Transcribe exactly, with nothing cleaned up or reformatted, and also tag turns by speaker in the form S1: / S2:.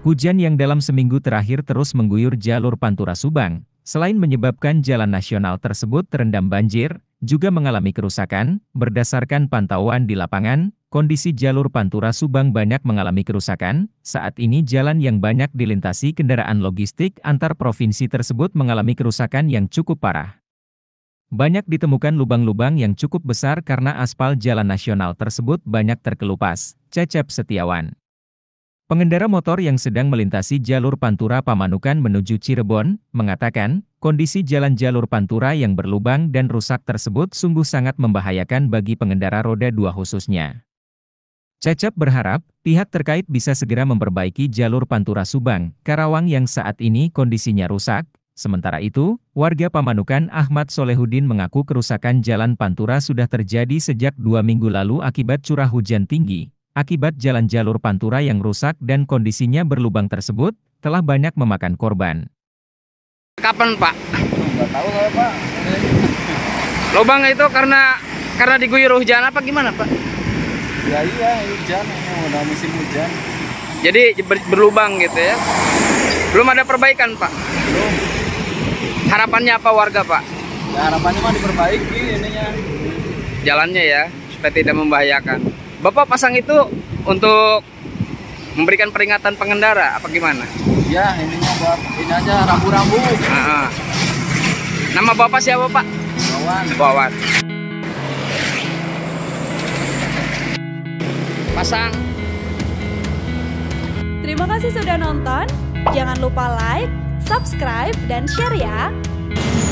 S1: Hujan yang dalam seminggu terakhir terus mengguyur jalur Pantura Subang, selain menyebabkan jalan nasional tersebut terendam banjir, juga mengalami kerusakan. Berdasarkan pantauan di lapangan, kondisi jalur Pantura Subang banyak mengalami kerusakan. Saat ini jalan yang banyak dilintasi kendaraan logistik antar provinsi tersebut mengalami kerusakan yang cukup parah. Banyak ditemukan lubang-lubang yang cukup besar karena aspal jalan nasional tersebut banyak terkelupas. Cecep Setiawan, pengendara motor yang sedang melintasi jalur Pantura Pamanukan menuju Cirebon, mengatakan, kondisi jalan jalur Pantura yang berlubang dan rusak tersebut sungguh sangat membahayakan bagi pengendara roda dua khususnya. Cecep berharap, pihak terkait bisa segera memperbaiki jalur Pantura Subang, Karawang yang saat ini kondisinya rusak. Sementara itu, warga Pamanukan Ahmad Solehudin mengaku kerusakan jalan Pantura sudah terjadi sejak dua minggu lalu akibat curah hujan tinggi. Akibat jalan jalur Pantura yang rusak dan kondisinya berlubang tersebut, telah banyak memakan korban.
S2: Kapan, Pak?
S3: Nggak tahu saya, Pak.
S2: Lubang itu karena karena diguyur hujan apa gimana, Pak?
S3: Ya iya, hujan, ini udah musim hujan.
S2: Jadi ber berlubang gitu ya? Belum ada perbaikan, Pak?
S3: Belum.
S2: Harapannya apa warga, Pak?
S3: Ya harapannya mah diperbaiki ininya.
S2: Jalannya ya, supaya tidak membahayakan. Bapak pasang itu untuk memberikan peringatan pengendara apa gimana?
S3: Ya ininya buat ini aja rambu-rambu.
S2: Nah, nama Bapak siapa, Pak?
S3: Bawan.
S2: Bawan. Pasang.
S4: Terima kasih sudah nonton. Jangan lupa like, subscribe, dan share ya.